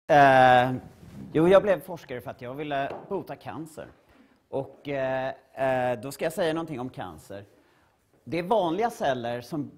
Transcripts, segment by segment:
Jo, jag blev forskare för att jag ville bota cancer. Och då ska jag säga någonting om cancer. Det är vanliga celler som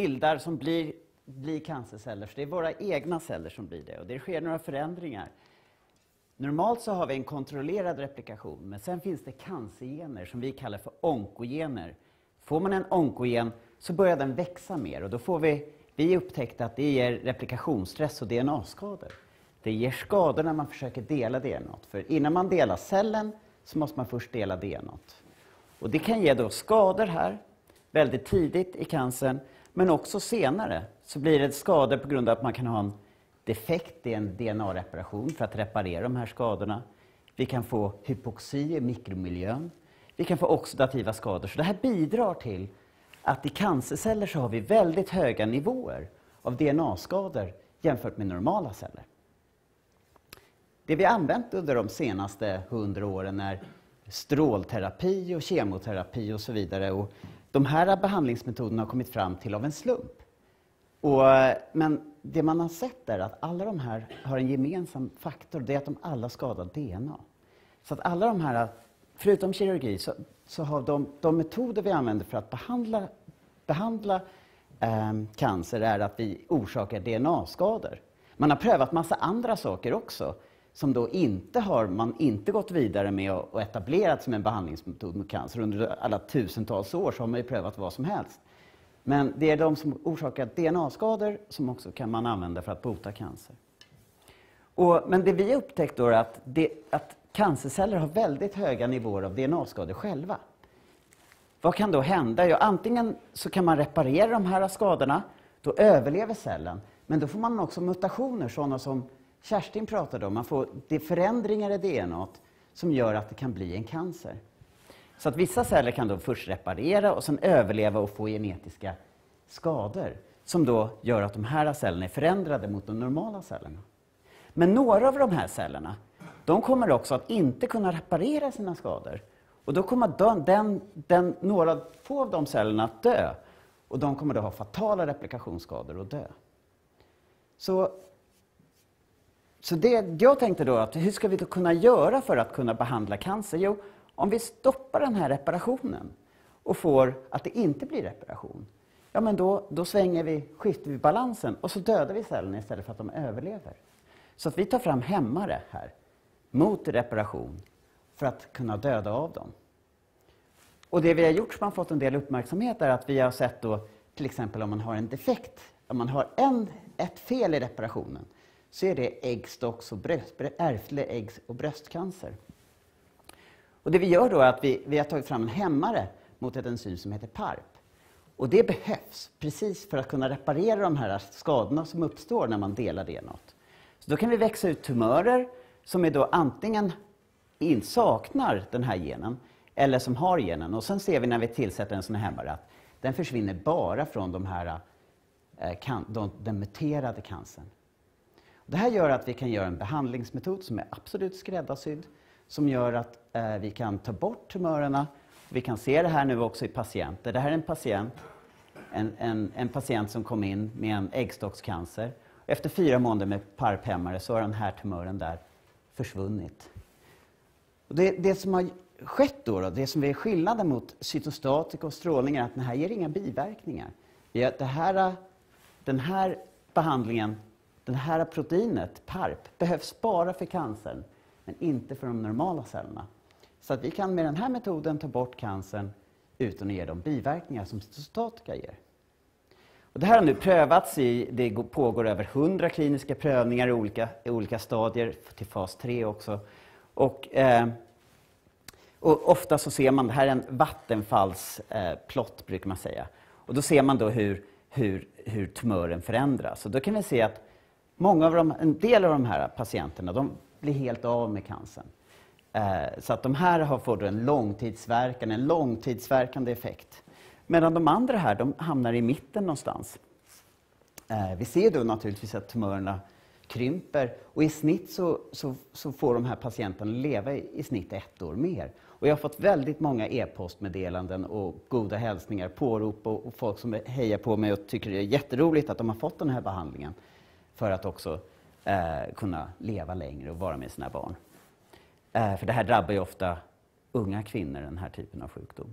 blir cancerceller. Så det är våra egna celler som blir det. Och det sker några förändringar. Normalt så har vi en kontrollerad replikation. Men sen finns det cancergener som vi kallar för onkogener. Får man en onkogen så börjar den växa mer. Och då får vi upptäckte att det ger replikationsstress och DNA-skador. Det ger skador när man försöker dela DNA. För innan man delar cellen så måste man först dela DNA. Och det kan ge då skador här väldigt tidigt i cancern. Men också senare så blir det skador på grund av att man kan ha en defekt i en DNA-reparation för att reparera de här skadorna. Vi kan få hypoxi i mikromiljön. Vi kan få oxidativa skador. Så det här bidrar till att i cancerceller så har vi väldigt höga nivåer av DNA-skador jämfört med normala celler. Det vi har använt under de senaste 100 åren är strålterapi och kemoterapi och så vidare. Och de här behandlingsmetoderna har kommit fram till av en slump. Men det man har sett är att alla de här har en gemensam faktor. Det är att de alla skadar DNA. Så att alla de här, förutom kirurgi, så har de metoder vi använder för att behandla cancer är att vi orsakar DNA-skador. Man har prövat massa andra saker också som då man inte gått vidare med och etablerat som en behandlingsmetod mot cancer. Under alla tusentals år så har man ju prövat vad som helst. Men det är de som orsakar DNA-skador som också kan man använda för att bota cancer. Men det vi har upptäckt då är att cancerceller har väldigt höga nivåer av DNA-skador själva. Vad kan då hända? Ja, antingen så kan man reparera de här skadorna, då överlever cellen. Men då får man också mutationer, sådana som Kerstin pratade om. Det är förändringar i DNA som gör att det kan bli en cancer. Så att vissa celler kan då först reparera och sen överleva och få genetiska skador. Som då gör att de här cellerna är förändrade mot de normala cellerna. Men några av de här cellerna, de kommer också att inte kunna reparera sina skador. Och då kommer några få av de cellerna att dö. Och de kommer då ha fatala replikationsskador och dö. Så det jag tänkte då, att hur ska vi då kunna göra för att kunna behandla cancer? Jo, om vi stoppar den här reparationen och får att det inte blir reparation. Ja, men då skiftar vi balansen och så dödar vi cellerna istället för att de överlever. Så att vi tar fram hämmare här mot reparation för att kunna döda av dem. Och det vi har gjort som har fått en del uppmärksamhet är att vi har sett då, till exempel om man har en defekt, om man har ett fel i reparationen, så är det äggstocks- och ärftlig äggs- och bröstcancer. Och det vi gör då är att vi har tagit fram en hämmare mot ett enzym som heter PARP. Och det behövs precis för att kunna reparera de här skadorna som uppstår när man delar DNA. Så då kan vi växa ut tumörer som är då antingen saknar den här genen eller som har genen. Och sen ser vi när vi tillsätter en sån här hämmare att den försvinner bara från den muterade cancern. Det här gör att vi kan göra en behandlingsmetod som är absolut skräddarsydd. Som gör att vi kan ta bort tumörerna. Vi kan se det här nu också i patienter. Det här är en patient. En patient som kom in med en äggstockscancer. Efter 4 månader med PARP-hämmare så har den här tumören där försvunnit. Och det som har skett då, det som är skillnaden mot cytostatika och strålning är att den här ger inga biverkningar. Den här behandlingen, det här proteinet, PARP, behövs bara för cancern. Men inte för de normala cellerna. Så att vi kan med den här metoden ta bort cancern utan att ge de biverkningar som cytostatika ger. Och det här har nu prövats det pågår över 100 kliniska prövningar i olika stadier till fas 3 också. Och ofta så ser man, det här är en vattenfallsplott brukar man säga. Och då ser man då hur tumören förändras. Och då kan vi se att en del av de här patienterna, de blir helt av med cancern. Så att de här har fått en långtidsverkande effekt. Medan de andra här, de hamnar i mitten någonstans. Vi ser då naturligtvis att tumörerna krymper. Och i snitt så får de här patienterna leva i snitt 1 år mer. Och jag har fått väldigt många e-postmeddelanden och goda hälsningar, pårop och folk som hejar på mig och tycker det är jätteroligt att de har fått den här behandlingen. För att också kunna leva längre och vara med sina barn. För det här drabbar ju ofta unga kvinnor, den här typen av sjukdom.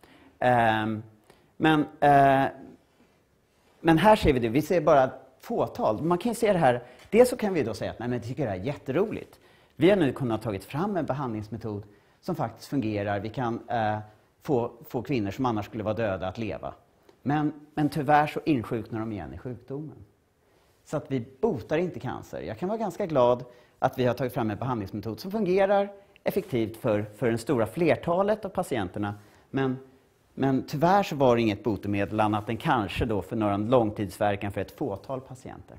Men här ser vi det, vi ser bara fåtal. Man kan ju se det här, dels så kan vi då säga att nej, men jag tycker det här är jätteroligt. Vi har nu kunnat tagit fram en behandlingsmetod som faktiskt fungerar. Vi kan få kvinnor som annars skulle vara döda att leva. Men tyvärr så insjuknar de igen i sjukdomen. Så att vi botar inte cancer. Jag kan vara ganska glad att vi har tagit fram en behandlingsmetod som fungerar effektivt för det stora flertalet av patienterna. Men tyvärr så var det inget botemedel annat än kanske då för några långtidsverkan för ett fåtal patienter.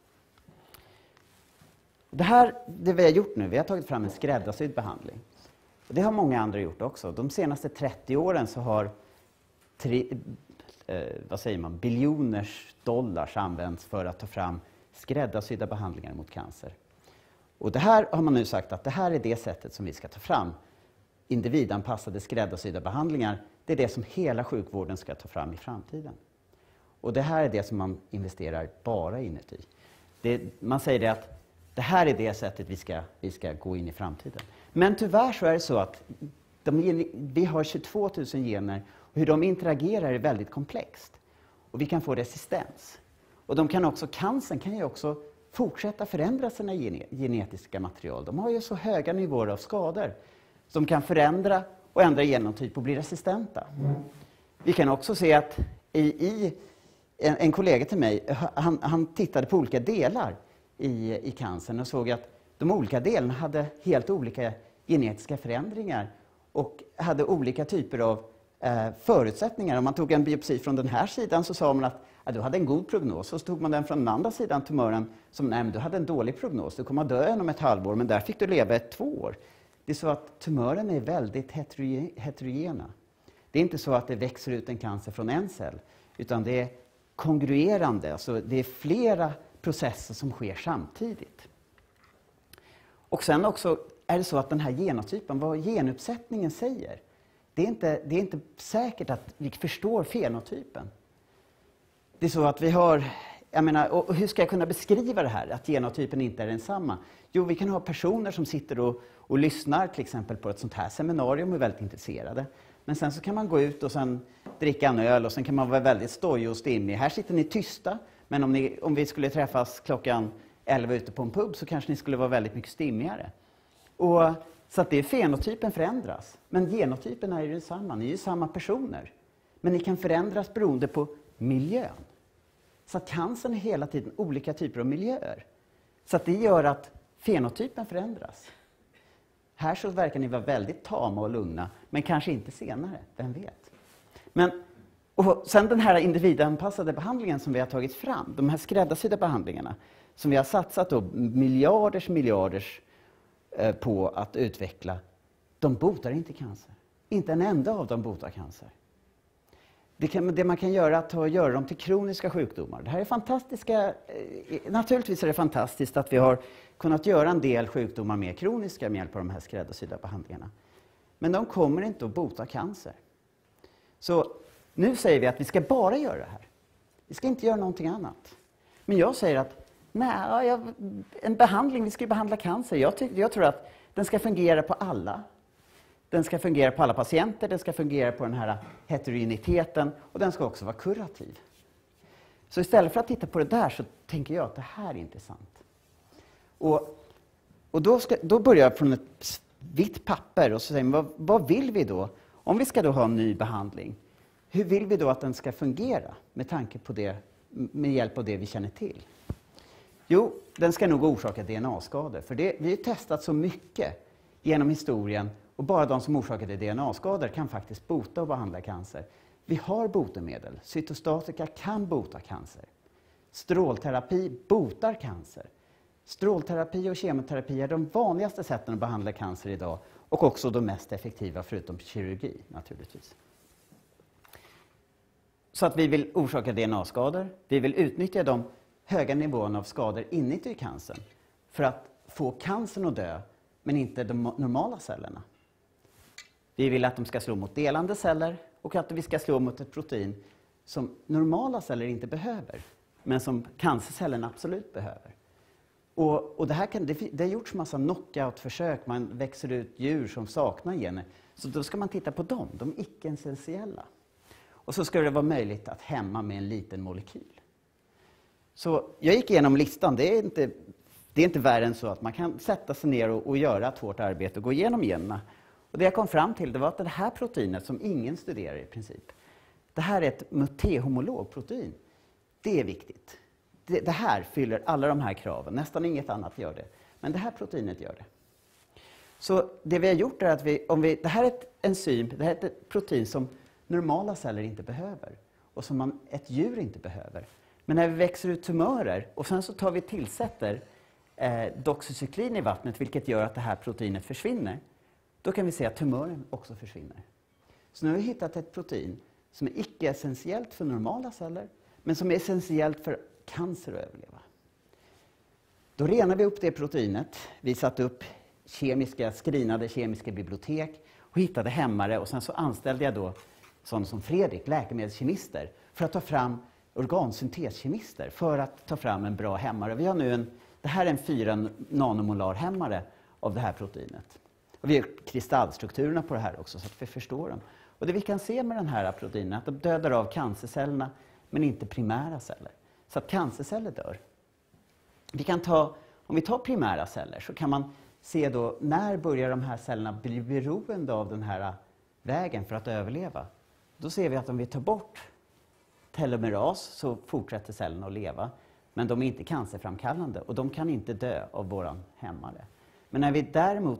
Det vi har gjort nu, vi har tagit fram en skräddarsydd behandling. Och det har många andra gjort också. De senaste 30 åren så har biljoners dollars använts för att ta fram skräddarsydda behandlingar mot cancer. Och det här har man nu sagt att det här är det sättet som vi ska ta fram. Individanpassade skräddarsydda behandlingar, det är det som hela sjukvården ska ta fram i framtiden. Och det här är det som man investerar bara inuti. Man säger det att det här är det sättet vi ska gå in i framtiden. Men tyvärr så är det så att vi har 22 000 gener och hur de interagerar är väldigt komplext. Och vi kan få resistens. Och cancern kan ju också fortsätta förändra sina genetiska material. De har ju så höga nivåer av skador som kan förändra och ändra genotyp och bli resistenta. Vi kan också se att en kollega till mig, han tittade på olika delar i cancern och såg att de olika delarna hade helt olika genetiska förändringar och hade olika typer av förutsättningar. Om man tog en biopsi från den här sidan så sa man att du hade en god prognos. Och så tog man den från den andra sidan, tumören, som nej, men du hade en dålig prognos. Du kommer att dö inom ett halvår, men där fick du leva 2 år. Det är så att tumören är väldigt heterogena. Det är inte så att det växer ut en cancer från en cell, utan det är kongruerande. Alltså det är flera processer som sker samtidigt. Och sen också är det så att den här genotypen, vad genuppsättningen säger, det är inte säkert att vi förstår fenotypen. Det är så att vi har, och hur ska jag kunna beskriva det här, att genotypen inte är densamma? Jo, vi kan ha personer som sitter och lyssnar till exempel på ett sånt här seminarium och är väldigt intresserade. Men sen så kan man gå ut och sen dricka en öl och sen kan man vara väldigt stojig och stimmig. Här sitter ni tysta, men om vi skulle träffas klockan 11 ute på en pub så kanske ni skulle vara väldigt mycket stimmigare. Så att det är fenotypen förändras. Men genotypen är ju detsamma, ni är ju samma personer. Men ni kan förändras beroende på miljön. Så att cancern är hela tiden olika typer av miljöer. Så att det gör att fenotypen förändras. Här så verkar ni vara väldigt tama och lugna, men kanske inte senare, vem vet. Och sen den här individanpassade behandlingen som vi har tagit fram, de här skräddarsydda behandlingarna, som vi har satsat då miljarders på att utveckla, de botar inte cancer. Inte en enda av dem botar cancer. Det man kan göra är att göra dem till kroniska sjukdomar. Det här är fantastiska. Naturligtvis är det fantastiskt att vi har kunnat göra en del sjukdomar mer kroniska med hjälp av de här skräddarsydda behandlingarna. Men de kommer inte att bota cancer. Så nu säger vi att vi ska bara göra det här. Vi ska inte göra någonting annat. Men jag säger att en behandling, vi ska behandla cancer. Jag tror att den ska fungera på alla. Den ska fungera på alla patienter, den ska fungera på den här heterogeniteten och den ska också vara kurativ. Så istället för att titta på det där så tänker jag att det här är intressant. Och då börjar jag från ett vitt papper och så säger man, vad vill vi då? Om vi ska då ha en ny behandling, hur vill vi då att den ska fungera med tanke på det, med hjälp av det vi känner till? Jo, den ska nog orsaka DNA-skador. För vi har testat så mycket genom historien och bara de som orsakade DNA-skador kan faktiskt bota och behandla cancer. Vi har botemedel. Cytostatika kan bota cancer. Strålterapi botar cancer. Strålterapi och kemoterapi är de vanligaste sätten att behandla cancer idag och också de mest effektiva förutom kirurgi naturligtvis. Så att vi vill orsaka DNA-skador. Vi vill utnyttja de höga nivåerna av skador inuti cancern för att få cancern att dö, men inte de normala cellerna. Vi vill att de ska slå mot delande celler och att vi ska slå mot ett protein som normala celler inte behöver, men som cancercellerna absolut behöver. Och det har gjorts massa knockout-försök. Man växer ut djur som saknar gener. Så då ska man titta på dem, de icke-essentiella. Och så ska det vara möjligt att hämma med en liten molekyl. Så jag gick igenom listan. Det är inte värre än så att man kan sätta sig ner och göra ett hårt arbete och gå igenom generna. Och det jag kom fram till, det var att det här proteinet som ingen studerar i princip. Det här är ett multihomologprotein. Det är viktigt. Det här fyller alla de här kraven. Nästan inget annat gör det. Men det här proteinet gör det. Så det vi har gjort är att det här är ett enzym, det här är ett protein som normala celler inte behöver. Och som ett djur inte behöver. Men när vi växer ut tumörer och sen så tillsätter doxycyklin i vattnet, vilket gör att det här proteinet försvinner. Då kan vi se att tumören också försvinner. Så nu har vi hittat ett protein som är icke-essentiellt för normala celler, men som är essentiellt för cancer att överleva. Då renar vi upp det proteinet. Vi satte upp skrinade kemiska bibliotek och hittade hämmare. Och sen så anställde jag då sådana som Fredrik, läkemedelskemister, för att ta fram organsynteskemister för att ta fram en bra hämmare. Vi har nu det här är en 4 nanomolar hämmare av det här proteinet. Och vi har kristallstrukturerna på det här också så att vi förstår dem. Och det vi kan se med den här proteinen är att de dödar av cancercellerna men inte primära celler. Så att cancerceller dör. Om vi tar primära celler så kan man se då när börjar de här cellerna bli beroende av den här vägen för att överleva. Då ser vi att om vi tar bort telomeras så fortsätter cellerna att leva. Men de är inte cancerframkallande och de kan inte dö av våran hämmare. Men när vi däremot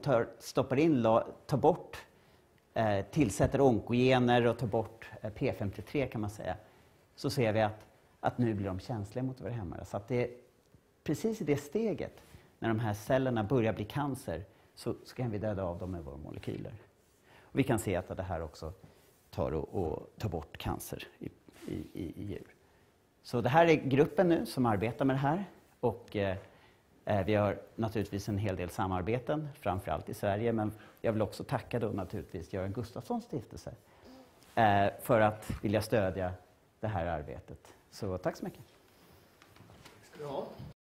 tar bort, tillsätter onkogener och tar bort P53 kan man säga, så ser vi att nu blir de känsliga mot våra hämmare. Så att det är precis i det steget, när de här cellerna börjar bli cancer, så kan vi döda av dem med våra molekyler. Och vi kan se att det här också tar bort cancer i djur. Så det här är gruppen nu som arbetar med det här. Och vi har naturligtvis en hel del samarbeten, framförallt i Sverige. Men jag vill också tacka då naturligtvis Göran Gustafssons stiftelse för att vilja stödja det här arbetet. Så tack så mycket. Tack ska du ha.